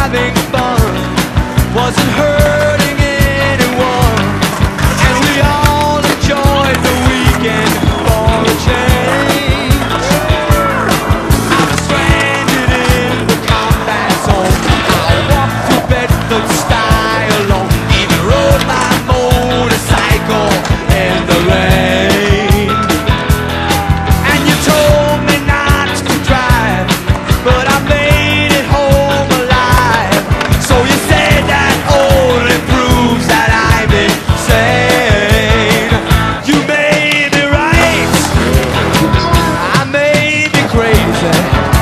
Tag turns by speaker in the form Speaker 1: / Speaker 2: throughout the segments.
Speaker 1: having fun, wasn't hurting anyone, and we all enjoyed the weekend for a change. I was stranded in the combat zone. I walked through Bedford style alone, even rode my motorcycle in the rain. And you told me not to drive, but I made it home alive. So you said that only proves that I'm insane. You may be right, I may be crazy,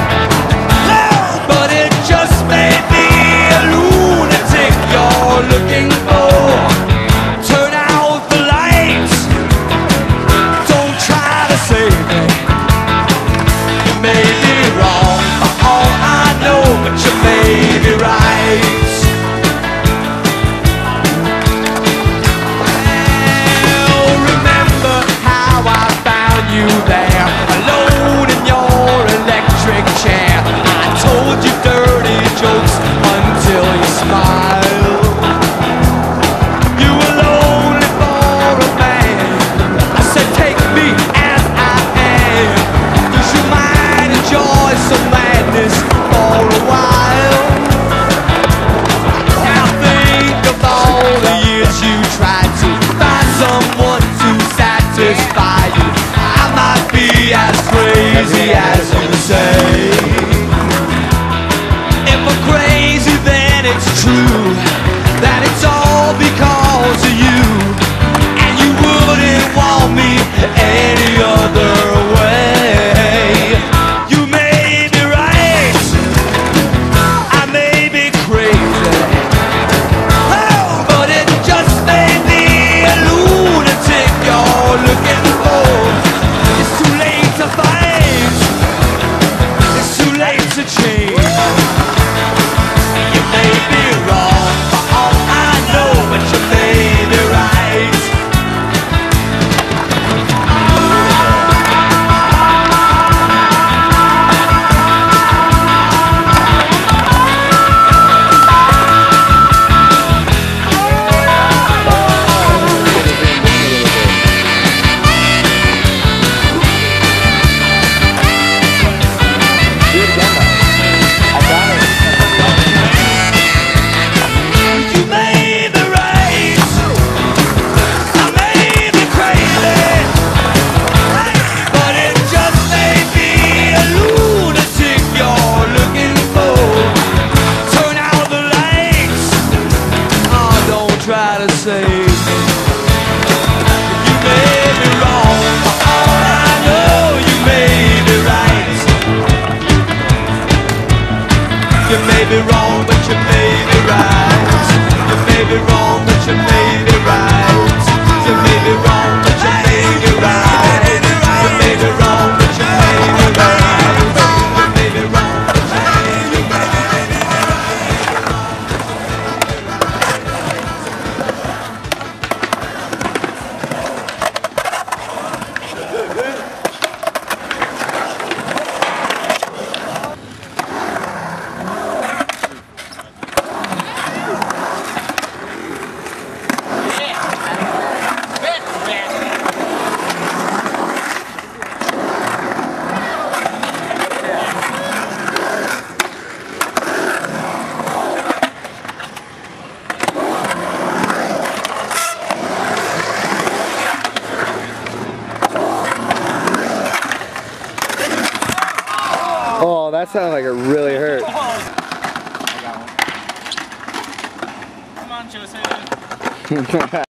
Speaker 1: but it just may be a lunatic you're looking for. Turn out the lights, don't try to save me. You may be wrong for all I know, but you may be right. Well, remember how I found you there, alone in your electric chair. I told you dirty jokes until you smiled. You were lonely for a man. I said take me as I am, 'cause you might enjoy some madness for a while. Now think of all the years you tried to find someone to satisfy you. I might be as crazy as you say. If I'm crazy, then it's true that it's all because of you, and you wouldn't want me any other way. You may be right, I may be crazy, but it just may be a lunatic you're looking for. It's too late to fight, it's too late to change. You may be wrong for all I know, but you may be right. You may be right, I may be crazy, but it just may be a lunatic you're looking for. Turn out the lights, oh, don't try to save me. You may be wrong, for all I know, you may be right. You may be wrong, but you may be right. You may be wrong, but you may be right. You may be wrong, but you may be right. You may be wrong, but you may be right. You may be wrong, but you may be
Speaker 2: Oh, that sounded like it really hurt.
Speaker 3: I got one. Come on, Joseph.